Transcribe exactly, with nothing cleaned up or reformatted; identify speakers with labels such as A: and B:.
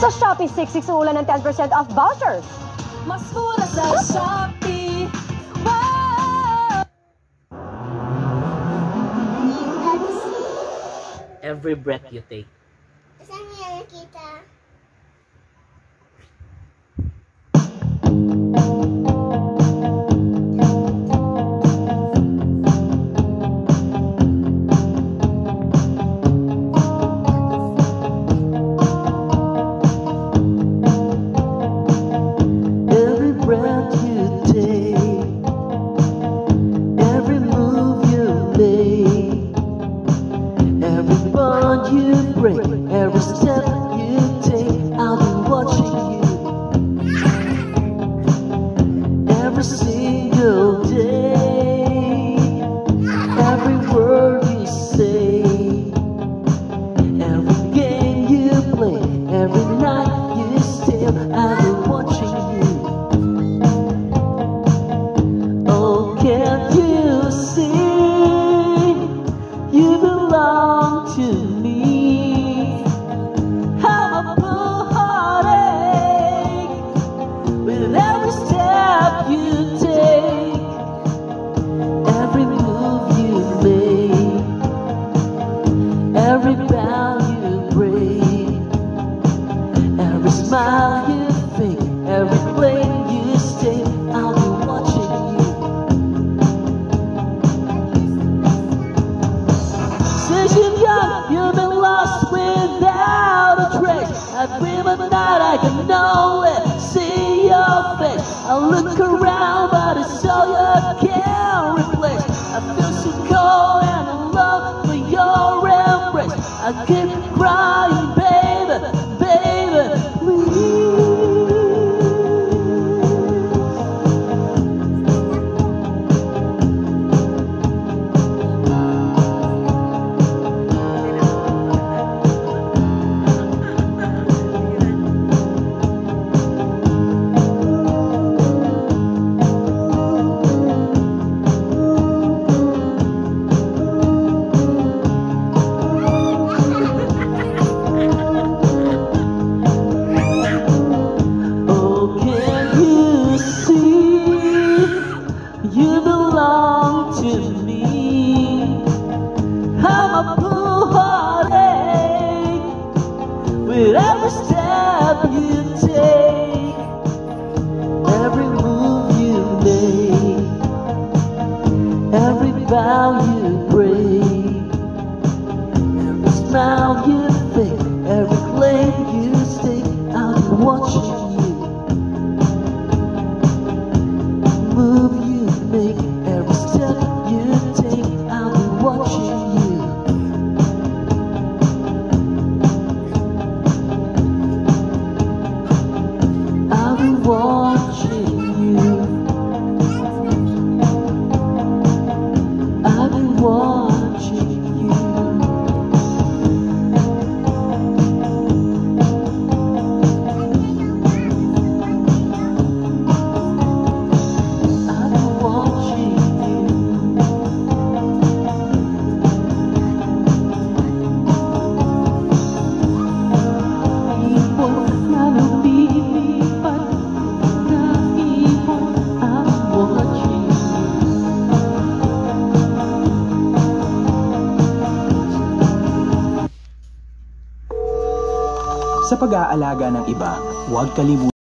A: Sa Shopee six six uulan ng ten percent off vouchers.
B: Mas mura sa Shopee. Wow!
C: Every breath you take.
D: Saan niya nakita?
E: Every breath you take, every move you make, every bond you break, every step you take, I'll be watching you. Every single day, every word you say, every game you play, every night you stay, I'll be watching you. Oh, can't you see you belong to me? I'm a blue heartache with every step you take, every move you make, every bow you break, every smile you fake, every plane you stay, I'll be watching you. Since you're young, you've been lost without a trace. I dream at night, I can only see your face. I look around, but it's all you can replace. I feel so cold and I love for your embrace. I keep crying, baby, baby, please. Oh, can you see you belong to me? I'm a blue heartache with every step you take, every move you make, every vow you break, every smile you fake, every claim you stake, I'll be watching you. Move you make, every step you take, I'll be watching you. I'll be watching you. I'll be watching you. I'll be watching you. Ibon na lumilipat na ibon, I'm watching you.
F: Sa pag-aalaga ng iba, huwag kalimutan